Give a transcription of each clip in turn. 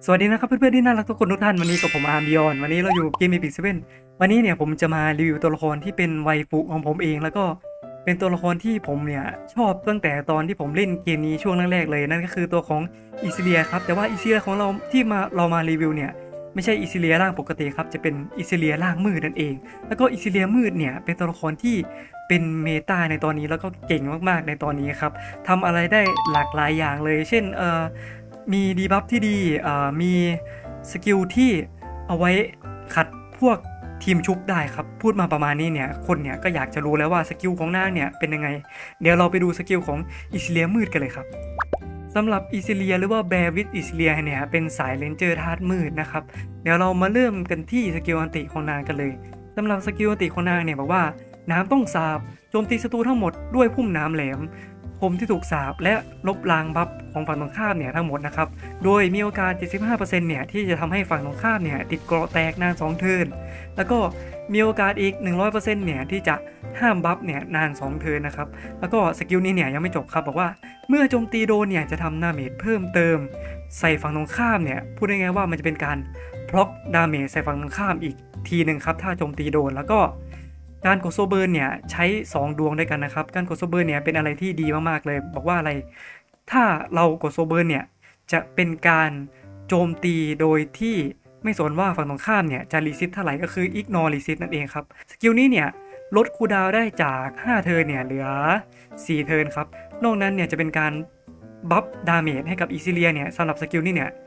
สวัสดีนะครับเพื่อนๆที่น่ารักทุกคนทุกท่านวันนี้กับผมอาร์มบิยอนวันนี้เราอยู่เกมอีพิกเซเว่นวันนี้เนี่ยผมจะมารีวิวตัวละครที่เป็นไวฟุของผมเองแล้วก็เป็นตัวละครที่ผมเนี่ยชอบตั้งแต่ตอนที่ผมเล่นเกมนี้ช่วงแรกๆเลยนั่นก็คือตัวของอิซิเลียครับแต่ว่าอิซิเลียของเราที่เรามารีวิวเนี่ยไม่ใช่อิซิเลียร่างปกติครับจะเป็นอิซิเลียร่างมืดนั่นเองแล้วก็อิซิเลียมืดเนี่ยเป็นตัวละครที่เป็นเมตาในตอนนี้แล้วก็เก่งมากๆในตอนนี้ครับทำอะไรได้หลากหลายอย่างเลยเช่นมีดีบัฟที่ดีมีสกิลที่เอาไว้ขัดพวกทีมชุบได้ครับพูดมาประมาณนี้เนี่ยคนเนี่ยก็อยากจะรู้แล้วว่าสกิลของนางเนี่ยเป็นยังไงเดี๋ยวเราไปดูสกิลของอิซิเลียมืดกันเลยครับสำหรับอิซิเลียหรือว่าแบร์วิทอิซิเลียเนี่ยเป็นสายเลนเจอร์ธาตุมืดนะครับเดี๋ยวเรามาเริ่มกันที่สกิลอันติของนางกันเลยสำหรับสกิลอันติของนางเนี่ยบอกว่าน้ำต้องสาบโจมตีศัตรูทั้งหมดด้วยพุ่มน้ำแหลมคมที่ถูกสาบและลบล้างบัฟของฝั่งตรงข้ามเนี่ยทั้งหมดนะครับโดยมีโอกาส 75% เนี่ยที่จะทำให้ฝั่งตรงข้ามเนี่ยติดเกราะแตกนาน2เทิร์นแล้วก็มีโอกาสอีก 100% เนี่ยที่จะห้ามบัฟเนี่ยนาน2เทิร์นนะครับแล้วก็สกิลนี้เนี่ยยังไม่จบครับบอกว่าเมื่อโจมตีโดนเนี่ยจะทำดาเมจเพิ่มเติมใส่ฝั่งตรงข้ามเนี่ยพูดง่ายๆว่ามันจะเป็นการบล็อกดาเมจใส่ฝั่งตรงข้ามอีกทีหนึ่งครับถ้าโจมตีโดนแล้วก็การกดโซเบิร์นเนี่ยใช้2ดวงด้วยกันนะครับการกดโซเบิร์นเนี่ยเป็นอะไรที่ดีมากๆเลยบอกว่าอะไรถ้าเรากดโซเบิร์นเนี่ยจะเป็นการโจมตีโดยที่ไม่สนว่าฝั่งตรงข้ามเนี่ยจะรีซิตเท่าไหร่ก็คือ ignore รีซิตนั่นเองครับสกิลนี้เนี่ยลดคูลดาวน์ได้จาก5เทิร์นเนี่ยเหลือ4เทิร์นครับนอกนั้นเนี่ยจะเป็นการบัฟดาเมจให้กับอิซิเลียเนี่ยสำหรับสกิลนี้เนี่ย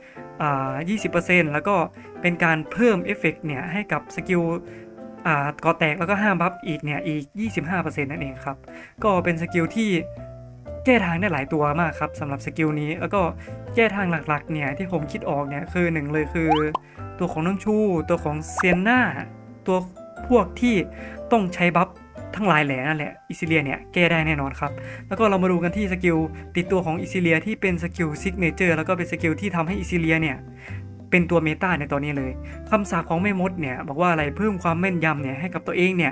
20% แล้วก็เป็นการเพิ่มเอฟเฟกต์เนี่ยให้กับสกิลก่อแตกแล้วก็ห้ามบัฟอีกเนี่ยอีก 25% นั่นเองครับก็เป็นสกิลที่แก้ทางได้หลายตัวมากครับสำหรับสกิลนี้แล้วก็แก้ทางหลักๆเนี่ยที่ผมคิดออกเนี่ยคือหนึ่งเลยคือตัวของน้องชูตัวของเซียนนาตัวพวกที่ต้องใช้บัฟทั้งหลายแหล่นั่นแหละอิซิเลียเนี่ยแก้ได้แน่นอนครับแล้วก็เรามาดูกันที่สกิลติดตัวของอิซิเลียที่เป็นสกิลซิกเนเจอร์แล้วก็เป็นสกิลที่ทำให้อิซิเลียเนี่ยเป็นตัวเมตาในตอนนี้เลยคำสาปของแม่มดเนี่ยบอกว่าอะไรเพิ่มความแม่นยำเนี่ยให้กับตัวเองเนี่ย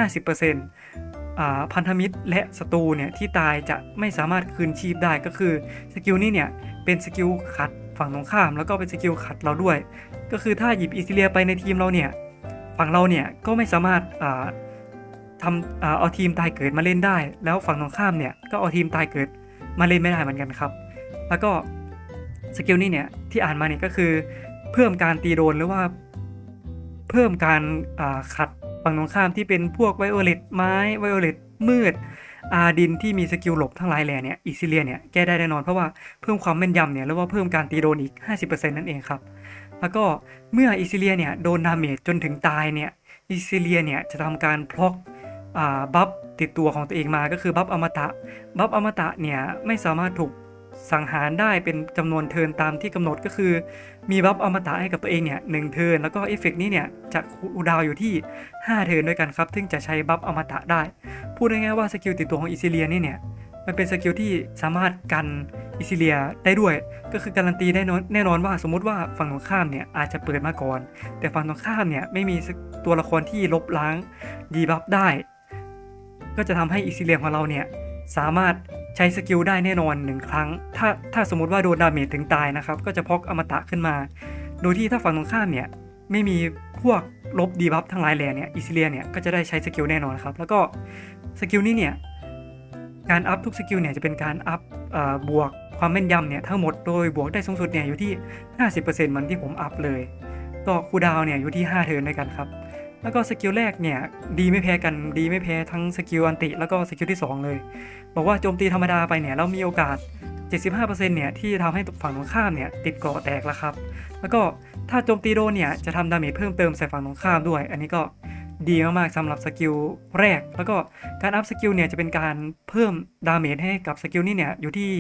50%พันธมิตรและศัตรูเนี่ยที่ตายจะไม่สามารถคืนชีพได้ก็คือสกิลนี้เนี่ยเป็นสกิลขัดฝั่งตรงข้ามแล้วก็เป็นสกิลขัดเราด้วยก็คือถ้าหยิบอิซิเลียไปในทีมเราเนี่ยฝั่งเราเนี่ยก็ไม่สามารถเอาทีมตายเกิดมาเล่นได้แล้วฝั่งตรงข้ามเนี่ยก็เอาทีมตายเกิดมาเล่นไม่ได้เหมือนกันครับแล้วก็สกิลนี้เนี่ยที่อ่านมาเนี่ยก็คือเพิ่มการตีโดนหรือว่าเพิ่มการขัดฝั่งตรงข้ามที่เป็นพวกไวโอเลตไม้ไวโอเลตมืดดินที่มีสกิลหลบทั้งหลายแหล่เนี่ยอิซิเลียเนี่ยแก้ได้แน่นอนเพราะว่าเพิ่มความแม่นยำเนี่ยหรือว่าเพิ่มการตีโดนอีก 50% นั่นเองครับแล้วก็เมื่ออิซิเลียเนี่ยโดนดาเมจจนถึงตายเนี่ยอิซิเลียเนี่ยจะทำการพล็อกบัฟติดตัวของตัวเองมาก็คือบัฟอมตะบัฟอมตะเนี่ยไม่สามารถถูกสังหารได้เป็นจำนวนเทิร์นตามที่กำหนดก็คือมีบัฟอมตะให้กับตัวเองเนี่ย1เทิร์นแล้วก็เอฟเฟกต์นี้เนี่ยจะคูลดาวน์อยู่ที่5เทิร์นด้วยกันครับซึ่งจะใช้บัฟอมตะได้พูดง่ายๆว่าสกิลติดตัวของอิซิเลียนี่เนี่ยมันเป็นสกิลที่สามารถกันอิซิเลียได้ด้วยก็คือการันตีได้แน่นอนว่าสมมุติว่าฝั่งตรงข้ามเนี่ยอาจจะเปิดมาก่อนแต่ฝั่งตรงข้ามเนี่ยไม่มีตัวละครที่ลบล้างดีบัฟได้ก็จะทำให้อิซิเลียของเราเนี่ยสามารถใช้สกิลได้แน่นอน1ครั้งถ้าสมมติว่าโดนดาเมจถึงตายนะครับก็จะพกอมตะขึ้นมาโดยที่ถ้าฝั่งตรงข้ามเนี่ยไม่มีพวกลบดีบัฟทั้งหลายแหล่เนี่ยอิซิเลียเนี่ยก็จะได้ใช้สกิลแน่นอนครับแล้วก็สกิลนี้เนี่ยการอัพทุกสกิลเนี่ยจะเป็นการอัพบวกความแม่นยำเนี่ยทั้งหมดโดยบวกได้สูงสุดเนี่ยอยู่ที่ 50% เหมือนที่ผมอัพเลยก็คูลดาวน์เนี่ยอยู่ที่5เทิร์นด้วยกันครับแล้วก็สกิลแรกเนี่ยดีไม่แพ้กันดีไม่แพ้ทั้งสกิลอันติแล้วก็สกิลที่2เลยบอกว่าโจมตีธรรมดาไปเนี่ยเรามีโอกาส 75% เนี่ยที่ทำให้ฝั่งตรงข้ามเนี่ยติดเกราะแตกแล้วครับแล้วก็ถ้าโจมตีโดนเนี่ยจะทำดาเมจเพิ่มเติมใส่ฝั่งตรงข้ามด้วยอันนี้ก็ดีมากๆสำหรับสกิลแรกแล้วก็การอัพสกิลเนี่ยจะเป็นการเพิ่มดาเมจให้กับสกิลนี้เนี่ยอยู่ที่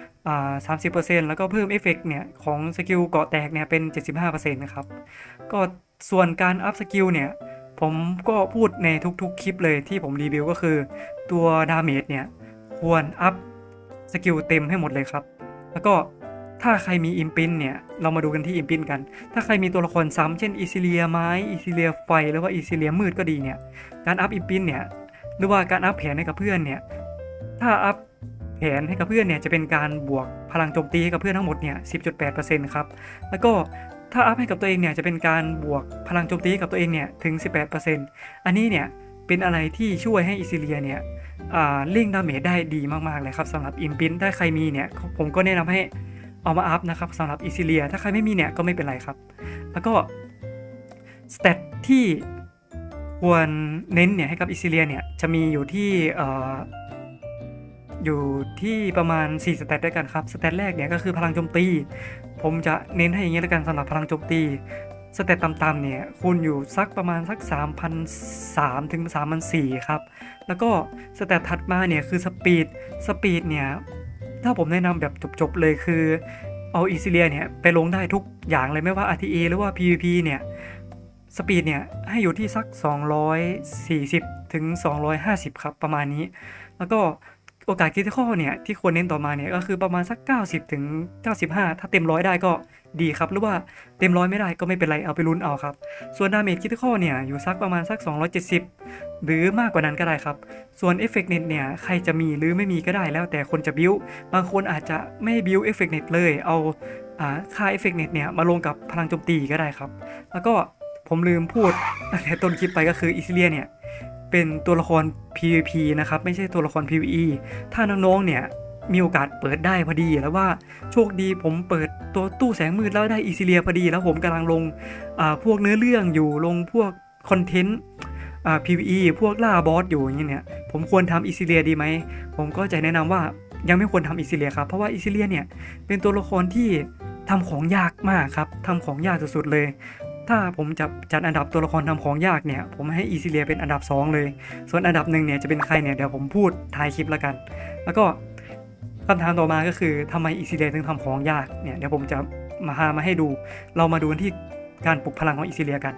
30% แล้วก็เพิ่มเอฟเฟกต์เนี่ยของสกิลเกราะแตกเนี่ยเป็น 75% นะครับก็ส่วนการอัพสกิลเนี่ยผมก็พูดในทุกๆคลิปเลยที่ผมรีวิวก็คือตัวดาเมจเนี่ยควรอัพสกิลเต็มให้หมดเลยครับแล้วก็ถ้าใครมีอิมพินเนี่ยเรามาดูกันที่อิมพินกันถ้าใครมีตัวละครซ้ำเช่นอิซิเลียไม้อิซิเลียไฟหรือว่าอิซิเลียมืดก็ดีเนี่ยการอัพอิมพินเนี่ยหรือว่าการอัพแผนให้กับเพื่อนเนี่ยถ้าอัพแผนให้กับเพื่อนเนี่ยจะเป็นการบวกพลังโจมตีให้กับเพื่อนทั้งหมดเนี่ย 10.8% ครับแล้วก็ถ้าอัพให้กับตัวเองเนี่ยจะเป็นการบวกพลังโจมตีให้กับตัวเองเนี่ยถึง 18% อันนี้เนี่ยเป็นอะไรที่ช่วยให้อิซิเลียเนี่ยเร่งดาเมจได้ดีมากๆเลยครับสำหรับอิมพินถ้าใครมีเนี่ยผมก็แนะนำให้เอามาอัพนะครับสำหรับอิซิเลียถ้าใครไม่มีเนี่ยก็ไม่เป็นไรครับแล้วก็สเตตที่ควรเน้นเนี่ยให้กับอิซิเลียเนี่ยจะมีอยู่ที่ประมาณ4สเตตด้วยกันครับสเตตแรกเนี่ยก็คือพลังโจมตีผมจะเน้นให้อย่างนี้แล้วกันสำหรับพลังโจมตีสเตตต่ำๆเนี่ยคุณอยู่สักประมาณสัก 3,300 ถึง 3,400 ครับแล้วก็สเตตถัดมาเนี่ยคือสปีดเนี่ยถ้าผมแนะนำแบบจบๆเลยคือเอาอิซิเลียเนี่ยไปลงได้ทุกอย่างเลยไม่ว่า RTA หรือว่า PVP เนี่ยสปีดเนี่ยให้อยู่ที่สัก240 ถึง 250 ครับประมาณนี้แล้วก็โอกาสคริติคอลเนี่ยที่ควรเน้นต่อมาเนี่ยก็คือประมาณสัก90 ถึง 95ถ้าเต็ม100ได้ก็ดีครับหรือว่าเต็ม100ไม่ได้ก็ไม่เป็นไรเอาไปลุ้นเอาครับส่วนดาเมจคริติคอลเนี่ยอยู่สักประมาณสัก270หรือมากกว่านั้นก็ได้ครับส่วนเอฟเฟกต์เน็ตเนี่ยใครจะมีหรือไม่มีก็ได้แล้วแต่คนจะบิวบางคนอาจจะไม่บิวเอฟเฟกต์เน็ตเลยเอาค่าเอฟเฟกต์เน็ตเนี่ยมาลงกับพลังโจมตีก็ได้ครับแล้วก็ผมลืมพูดตั้งแต่ต้นคลิปไปก็คืออิซิเลียเนี่ยเป็นตัวละคร PVP นะครับไม่ใช่ตัวละคร PVE ถ้าน้องๆเนี่ยมีโอกาสเปิดได้พอดีแล้วว่าโชคดีผมเปิดตัวตู้แสงมืดแล้วได้อิซิเลียพอดีแล้วผมกำลังลงพวกเนื้อเรื่องอยู่ลงพวกคอนเทนต์PVE พวกล่าบอสอยู่อย่างเงี้ยเนี่ยผมควรทำอิซิเลียดีไหมผมก็จะแนะนำว่ายังไม่ควรทำอิซิเลียครับเพราะว่าอิซิเลียเนี่ยเป็นตัวละครที่ทำของยากมากครับทำของยากสุดๆเลยถ้าผมจะจัดอันดับตัวละครทำของยากเนี่ยผมให้อิซิเลียเป็นอันดับ2เลยส่วนอันดับ1เนี่ยจะเป็นใครเนี่ยเดี๋ยวผมพูดท้ายคลิปแล้วกันแล้วก็คำถามต่อมาก็คือทำไมอิซิเลียถึงทำของยากเนี่ยเดี๋ยวผมจะมาให้ดูเรามาดูที่การปลุกพลังของอิซิเลียกัน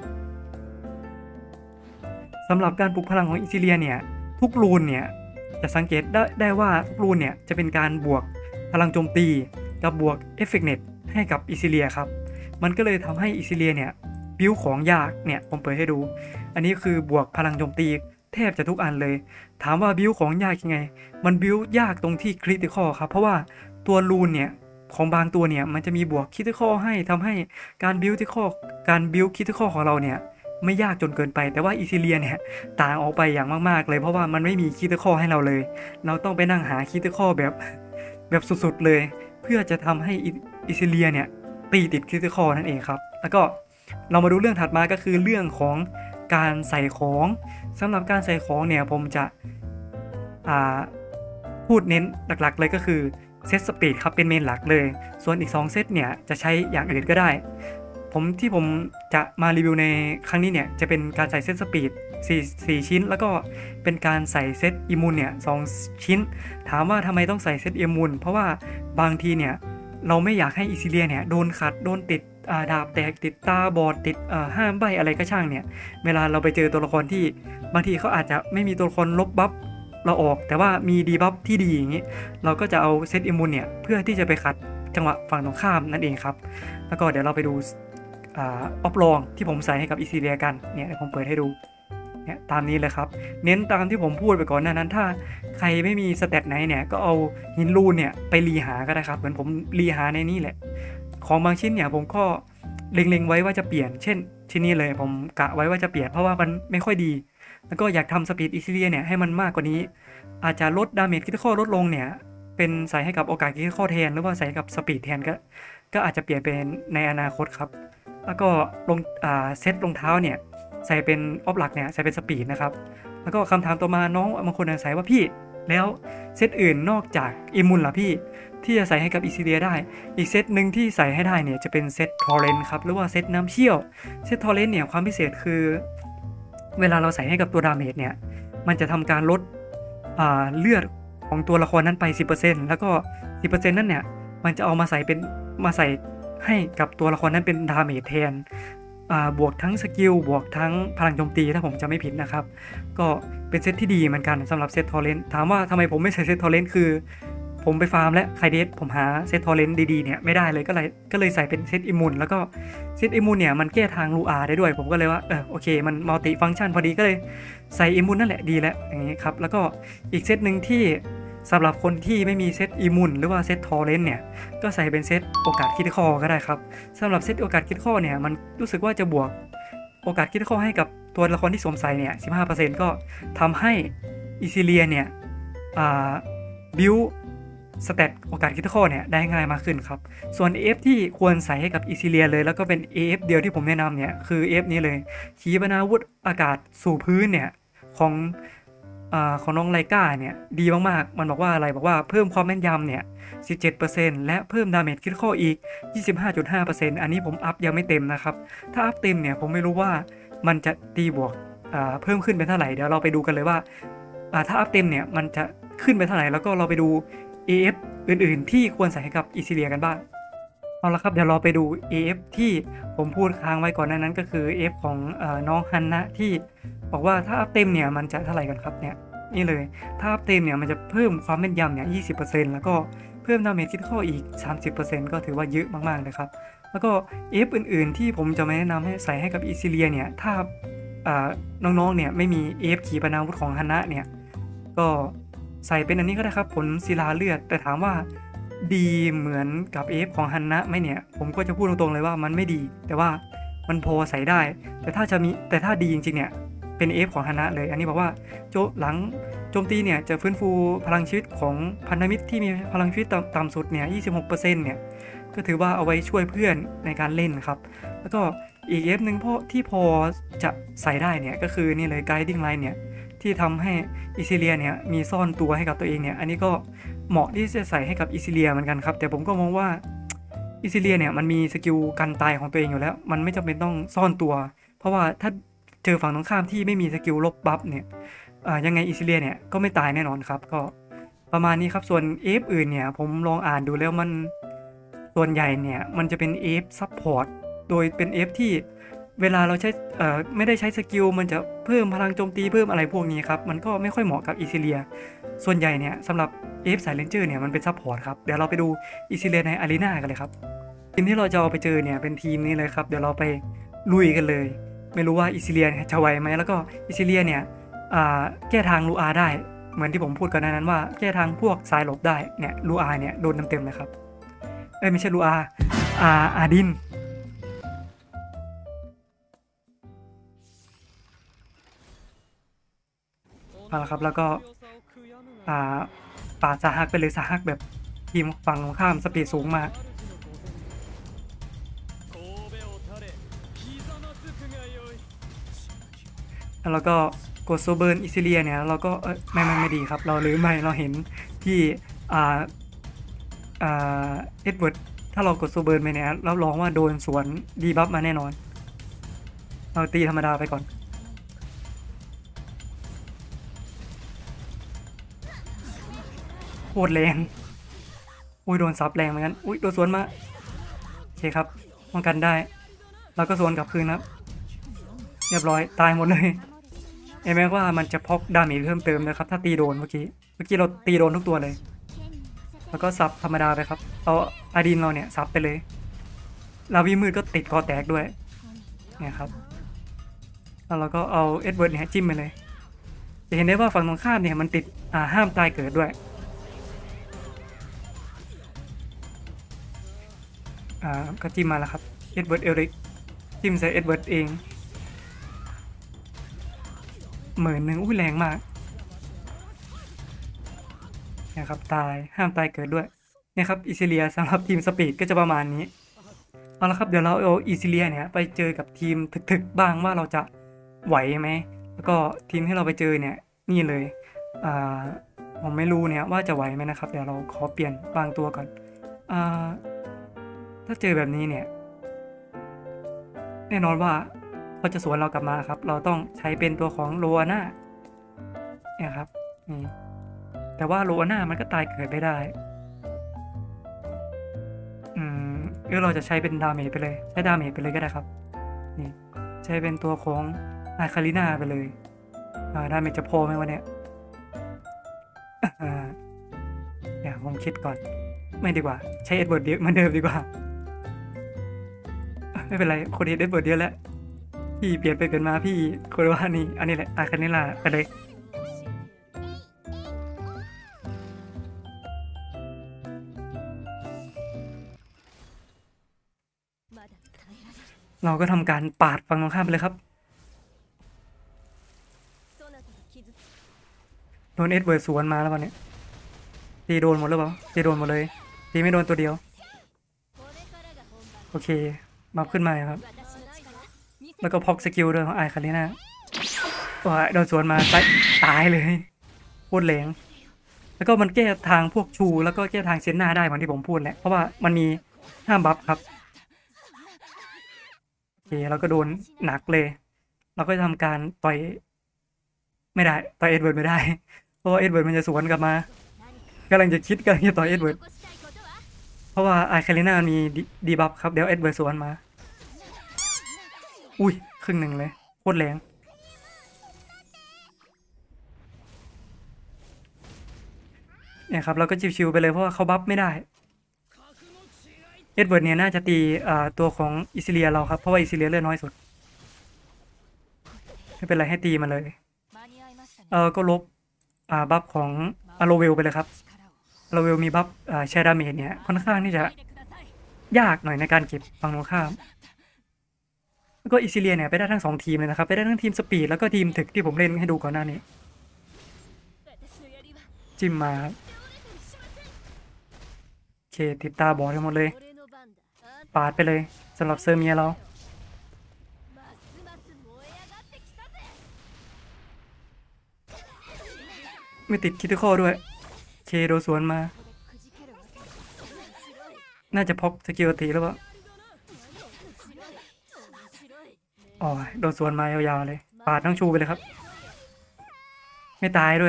สำหรับการปลุกพลังของอิซิเลียเนี่ยทุกรูนเนี่ยจะสังเกตได้ว่าทุกรูนเนี่ยจะเป็นการบวกพลังโจมตีกับบวกเอฟเฟกต์เน็ตให้กับอิซิเลียครับมันก็เลยทำให้อิซิเลียเนี่ยบิวของยากเนี่ยผมเปิดให้ดูอันนี้คือบวกพลังโจมตีแทบจะทุกอันเลยถามว่าบิวของยากยังไงมันบิวยากตรงที่คริติคอลครับเพราะว่าตัวรูนเนี่ยของบางตัวเนี่ยมันจะมีบวกคริติคอลให้ทำให้การบิวคริติคอลของเราเนี่ยไม่ยากจนเกินไปแต่ว่าอิซิเลียเนี่ยต่างออกไปอย่างมากๆเลยเพราะว่ามันไม่มีคริติคอลให้เราเลยเราต้องไปนั่งหาคริติคอลแบบสุดๆเลยเพื่อจะทำให้อิซิเลียเนี่ยตีติดคริติคอลนั่นเองครับแล้วก็เรามาดูเรื่องถัดมาก็คือเรื่องของการใส่ของสำหรับการใส่ของเนี่ยผมจะพูดเน้นหลักๆเลยก็คือเซตสปีดครับเป็นเมนหลักเลยส่วนอีก2เซตเนี่ยจะใช้อย่างอื่นก็ได้ที่ผมจะมารีวิวในครั้งนี้เนี่ยจะเป็นการใส่เซตสปีด4ชิ้นแล้วก็เป็นการใส่เซตอิมมูนเนี่ย2ชิ้นถามว่าทำไมต้องใส่เซตอิมมูนเพราะว่าบางทีเนี่ยเราไม่อยากให้อิซิเลียเนี่ยโดนขัดโดนติดดาบแตกติดตาบอดติดห้ามใบอะไรก็ช่างเนี่ยเวลาเราไปเจอตัวละครที่บางทีเขาอาจจะไม่มีตัวละครลบบัฟเราออกแต่ว่ามีดีบัฟที่ดีอย่างนี้เราก็จะเอาเซตอิมมูนเนี่ยเพื่อที่จะไปขัดจังหวะฝั่งตรงข้ามนั่นเองครับแล้วก็เดี๋ยวเราไปดูออฟลองที่ผมใส่ให้กับอิซิเลียกันเนี่ยผมเปิดให้ดูเนี่ยตามนี้เลยครับเน้นตามที่ผมพูดไปก่อนหน้านั้นถ้าใครไม่มีสเตตไหนเนี่ยก็เอาหินรูนเนี่ยไปรีหาก็ได้ครับเหมือนผมรีหาในนี้แหละของบางชิ้นเนี่ยผมก็เล็งๆไว้ว่าจะเปลี่ยนเช่นชิ้นนี้เลยผมกะไว้ว่าจะเปลี่ยนเพราะว่ามันไม่ค่อยดีแล้วก็อยากทำสปีดอิซิเลียเนี่ยให้มันมากกว่านี้อาจจะลดดาเมจคริติคอลลดลงเนี่ยเป็นใส่ให้กับโอกาสคริติคอลแทนหรือว่าใส่กับสปีดแทนก็อาจจะเปลี่ยนเป็นในอนาคตครับแล้วก็เซตรองเท้าเนี่ยใส่เป็นออฟหลักเนี่ยใส่เป็นสปีดนะครับแล้วก็คำถามต่อมาน้องบางคนใส่ว่าพี่แล้วเซตอื่นนอกจากอิมมูนล่ะพี่ที่จะใส่ให้กับอิซิเลียได้อีกเซตหนึ่งที่ใส่ให้ได้เนี่ยจะเป็นเซตทอร์เรนต์ครับหรือว่าเซตน้ำเชี่ยวเซตทอร์เรนต์เนี่ยความพิเศษคือเวลาเราใส่ให้กับตัวดาเมจเนี่ยมันจะทำการลดเลือดของตัวละครนั้นไป 10% แล้วก็ 10% นั่นเนี่ยมันจะเอามาใส่ให้กับตัวละครนั้นเป็นดาเมจแทนบวกทั้งสกิลบวกทั้งพลังโจมตีถ้าผมจะไม่ผิดนะครับก็เป็นเซตที่ดีเหมือนกันสำหรับเซตทอร์เรนต์ถามว่าทำไมผมไม่ใส่เซตทอร์เรนต์คือผมไปฟาร์มและไคเดสผมหาเซตทอร์เรนต์ดีๆเนี่ยไม่ได้เลยก็เลยใส่เป็นเซตอิมมูนแล้วก็เซตอิมมูนเนี่ยมันแก้ทางลูอาได้ด้วยผมก็เลยว่าโอเคมันมัลติฟังก์ชันพอดีก็เลยใส่อิมมูนนั่นแหละดีแล้วอย่างนี้ครับแล้วก็อีกเซตหนึ่งที่สำหรับคนที่ไม่มีเซตอิมมูนหรือว่าเซตทอร์เรนต์เนี่ยก็ใส่เป็นเซตโอกาสคริติคอลก็ได้ครับสำหรับเซตโอกาสคริติคอลเนี่ยมันรู้สึกว่าจะบวกโอกาสคริติคอลให้กับตัวละครที่สวมใส่เนี่ย 15% ก็ทำให้อิซิเลียเนี่ยบิวสเตตโอกาสคริติคอลเนี่ยได้ง่ายมากขึ้นครับส่วน AF ที่ควรใส่ให้กับอิซิเลียเลยแล้วก็เป็น AF เดียวที่ผมแนะนำเนี่ยคือ AF นี้เลยขีปนาวุธอากาศสู่พื้นเนี่ยของน้องไลก้าเนี่ยดีมากๆมันบอกว่าอะไรบอกว่าเพิ่มความแม่นยำเนี่ย 17% และเพิ่มดาเมจคริติคอลอีก 25.5% อันนี้ผมอัพยังไม่เต็มนะครับถ้าอัพเต็มเนี่ยผมไม่รู้ว่ามันจะตีบวกเพิ่มขึ้นเป็นเท่าไหร่เดี๋ยวเราไปดูกันเลยว่าถ้าอัพเต็มเนี่ยมันจะขึ้นไปเท่าไหร่แล้วก็เราไปดู AF อื่นๆที่ควรใส่ให้กับอิซิเลียกันบ้างเอาละครับเดี๋ยวเราไปดู AF ที่ผมพูดค้างไว้ก่อนหน้านั้นก็คือ AF ของน้องฮันนะที่บอกว่าถ้าอัพเต็มเนี่ยมันจะเท่าไหร่กันครับเนี่ยนี่เลยถ้าอัพเต็มเนี่ยมันจะเพิ่มความแม่นยำเนี่ย 20% แล้วก็เพิ่มดาเมจคริติคอลอีก 30% ก็ถือว่าเยอะมากๆเลยครับแล้วก็ AF อื่นๆที่ผมจะไม่แนะนำให้ใส่ให้กับอิซิเลียเนี่ยถ้าน้องๆเนี่ยไม่มี AF ขีปนาวุธของฮันนะเนี่ยก็ใส่เป็นอันนี้ก็ได้ครับผลศิลาเลือดแต่ถามว่าดีเหมือนกับ AF ของฮันนะไหมเนี่ยผมก็จะพูดตรงๆเลยว่ามันไม่ดีแต่ว่ามันพอใส่ได้แต่ถ้าดีจริงๆเนี่ยเป็น AF ของฮันนะเลยอันนี้บอกว่าหลังโจมตีเนี่ยจะฟื้นฟูพลังชีวิตของพันธมิตรที่มีพลังชีวิตต่ำสุดเนี่ย 26% เนี่ยก็ถือว่าเอาไว้ช่วยเพื่อนในการเล่นครับแล้วก็อีก AF หนึ่งที่พอจะใส่ได้เนี่ยก็คือนี่เลย Guiding Light เนี่ยที่ทำให้อิซิเลียเนี่ยมีซ่อนตัวให้กับตัวเองเนี่ยอันนี้ก็เหมาะที่จะใส่ให้กับอิซิเลียเหมือนกันครับแต่ผมก็มองว่าอิซิเลียเนี่ยมันมีสกิลกันตายของตัวเองอยู่แล้วมันไม่จำเป็นต้องซ่อนตัวเพราะว่าถ้าเจอฝั่งตรงข้ามที่ไม่มีสกิลลบบัฟเนี่ยยังไงอิซิเลียเนี่ยก็ไม่ตายแน่นอนครับก็ประมาณนี้ครับส่วน AF อื่นเนี่ยผมลองอ่านดูแล้วมันส่วนใหญ่เนี่ยมันจะเป็น AF Support โดยเป็น AF ที่เวลาเราใช้ไม่ได้ใช้สกิลมันจะเพิ่มพลังโจมตีเพิ่มอะไรพวกนี้ครับมันก็ไม่ค่อยเหมาะกับอิซิเลียส่วนใหญ่เนี่ยสำหรับ AF สายเลนเจอร์เนี่ยมันเป็นซัพพอร์ตครับเดี๋ยวเราไปดูอิซิเลียในอารีนากันเลยครับทีมที่เราจะเอาไปเจอเนี่ยเป็นทีมนี้เลยครับเดี๋ยวเราไปลุยกันเลยไม่รู้ว่าอิซิเลียจะไหวไหมแล้วก็อิซิเลียเนี่ยแก้ทางลูอาได้เหมือนที่ผมพูดก่อนหน้านั้นว่าแก้ทางพวกสายหลบได้เนี่ยลูอาเนี่ยโดนเต็มๆเลยครับไม่ใช่ลูอาดินเอาละครับแล้วก็ปาดสาหักไปเลยสาหักแบบทีมฝั่งตรงข้ามสปีดสูงมากแล้วก็กดโซเบิร์นอิซิเลียเนี่ยเราก็ไม่ดีครับเราเห็นที่เอ็ดเวิร์ดถ้าเรากดโซเบิร์นไปเนี่ยรับรองว่าโดนสวนดีบัฟมาแน่นอนเราตีธรรมดาไปก่อนโคตรแรงอุ้ยโดนซับแรงเหมือนกันอุ้ยโดนสวนมาโอเคครับป้องกันได้แล้วก็สวนกลับคืนครับเรียบร้อยตายหมดเลยเห็นไหมว่ามันจะพอกดาเมจเพิ่มเติมนะครับถ้าตีโดนเมื่อกี้เราตีโดนทุกตัวเลยแล้วก็ซับธรรมดาไปครับเอาอาดินเราเนี่ยซับไปเลยลาวีมืดก็ติดคอแตกด้วยเนี่ยครับแล้วเราก็เอาเอ็ดเวิร์ดเนี่ยจิ้มไปเลยจะเห็นได้ว่าฝั่งตรงข้ามเนี่ยมันติดห้ามตายเกิดด้วยก็จิ้มมาแล้วครับเอ็ดเวิร์ดเอริกจิ้มใส่เอ็ดเวิร์ดเอง10,000อุ้ยแรงมากนะครับตายห้ามตายเกิดด้วยเนี่ยครับอิซิเลียสำหรับทีมสปีดก็จะประมาณนี้เอาละครับเดี๋ยวเราเอาอิซิเลียเนี่ยไปเจอกับทีมถึกๆบ้างว่าเราจะไหวไหมแล้วก็ทีมที่เราไปเจอเนี่ยนี่เลยผมไม่รู้เนี่ยว่าจะไหวไหมนะครับเดี๋ยวเราขอเปลี่ยนบางตัวก่อนถ้าเจอแบบนี้เนี่ยแน่นอนว่าเขาจะสวนเรากลับมาครับเราต้องใช้เป็นตัวของโลอาน่าเนี่ยครับนี่แต่ว่าโลอาน่ามันก็ตายเกิดไม่ได้เราจะใช้เป็นดาเมจไปเลยใช้ดาเมจไปเลยก็ได้ครับนี่ใช้เป็นตัวของอาคาริน่าไปเลยดาเมจจะพอไหมวะเนี่ยเดี๋ยวผมคิดก่อนไม่ดีกว่าใช้เอ็ดเวิร์ดเดียวเหมือนเดิมดีกว่าไม่เป็นไรคนเอ็ดเวิร์ดเดียวแล้วพี่เปลี่ยนไปเป็นมาพี่คนว่านี่อันนี้แหละอาคาริน่าไปเลยเราก็ทำการปาดฝั่งตรงข้ามไปเลยครับโดนเอ็ดเวิร์ดสวนมาแล้ววันนี้ตีโดนหมดหรือเปล่าตีโดนหมดเลยตีไม่โดนตัวเดียวโอเคบัฟขึ้นมาครับแล้วก็พอกสกิลด้วยของไอคาริน่าว้าโดนสวนมาตายเลยโคตรแรงแล้วก็มันแก้ทางพวกชูแล้วก็แก้ทางเซนหน้าได้เหมือนที่ผมพูดแหละเพราะว่ามันมี5บัฟครับโอเคเราก็โดนหนักเลยเราก็ทำการต่อยไม่ได้ต่อยเอ็ดเวิร์ดไม่ได้เพราะว่าเอ็ดเวิร์ดมันจะสวนกลับมากำลังจะต่อยเอ็ดเวิร์ดเพราะว่าไอคาริน่ามีดีบัฟครับเดี๋ยวเอ็ดเวิร์ดสวนมาอุ้ยครึ่งหนึ่งเลยโคตรแรงเนี่ยครับเราก็ชิวๆไปเลยเพราะว่าเขาบัฟไม่ได้เอ็ดเวิร์ดเนี่ยน่าจะตีตัวของอิซิเลียเราครับเพราะว่าอิซิเลียเลือดน้อยสุดไม่เป็นไรให้ตีมาเลยก็ลบบัฟของอโลเวลไปเลยครับอโลเวลมีบัฟแชร์ดาเมจเนี่ยค่อนข้างที่จะยากหน่อยในการเก็บฝั่งตรงข้ามแล้วก็อิซิเลียเนี่ยไปได้ทั้ง2ทีมเลยนะครับไปได้ทั้งทีมสปีดแล้วก็ทีมถึกที่ผมเล่นให้ดูก่อนหน้านี้จิ้มมาโอเคติดตาบอดทั้งหมดเลยปาดไปเลยสำหรับเซอร์เมียเราไม่ติดคิดข้อด้วยเคโดสวนมาน่าจะพกสกิลตีหรือเปล่าอ๋อโดนสวนมายาวๆเลยปาดทั้งชูไปเลยครับไม่ตายด้วย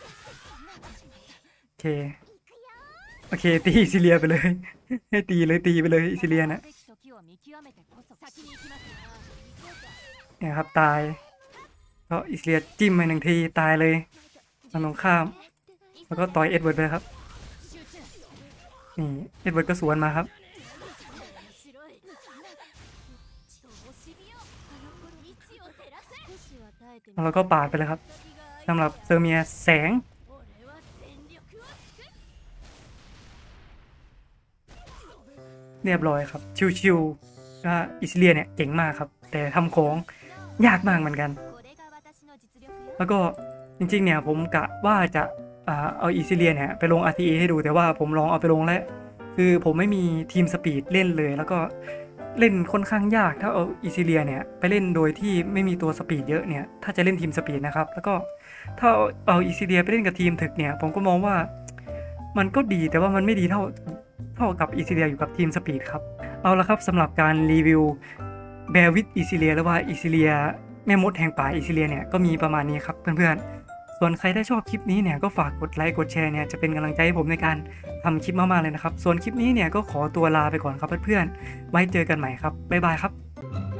โอเคตีอิซิเลียไปเลยให้ตีเลยตีไปเลยอิซิเลียนะเนี่ยครับตายก็อิซิเลียจิ้มไป1 ทีตายเลยฝั่งตรงข้ามแล้วก็ต่อยเอ็ดเวิร์ดไปครับนี่เอ็ดเวิร์ดก็สวนมาครับแล้วก็ปาดไปเลยครับสำหรับเซอร์เมียแสงเรียบร้อยครับชิวๆก็อิสเลียเนี่ยเก่งมากครับแต่ทำของยากมากเหมือนกันแล้วก็จริงๆเนี่ยผมกะว่าจะเอาอิสเลียเนี่ยไปลง RTA ให้ดูแต่ว่าผมลองเอาไปลงแล้วคือผมไม่มีทีมสปีดเล่นเลยแล้วก็เล่นค่อนข้างยากถ้าเอาอิซิเลียเนี่ยไปเล่นโดยที่ไม่มีตัวสปีดเยอะเนี่ยถ้าจะเล่นทีมสปีดนะครับแล้วก็ถ้าเอาอิซิเลียไปเล่นกับทีมถึกเนี่ยผมก็มองว่ามันก็ดีแต่ว่ามันไม่ดีเท่ากับอิซิเลียอยู่กับทีมสปีดครับเอาละครับสำหรับการรีวิวแบร์วิทอิซิเลียหรือว่าอิซิเลียแม่มดแห่งป่าอิซิเลียเนี่ยก็มีประมาณนี้ครับเพื่อนๆส่วนใครได้ชอบคลิปนี้เนี่ยก็ฝากกดไลค์กดแชร์เนี่ยจะเป็นกำลังใจให้ผมในการทำคลิปมากๆเลยนะครับส่วนคลิปนี้เนี่ยก็ขอตัวลาไปก่อนครับเพื่อนๆไว้เจอกันใหม่ครับบ๊ายบายครับ